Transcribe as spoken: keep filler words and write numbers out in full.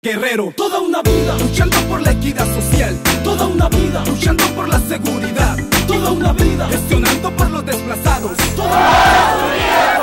Guerrero, toda una vida luchando por la equidad social, toda una vida luchando por la seguridad, toda una vida gestionando por los desplazados, toda una vida